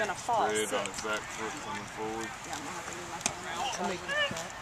gonna fall spread sick. on his back foot coming forward. Yeah, I'm gonna have to move my phone around.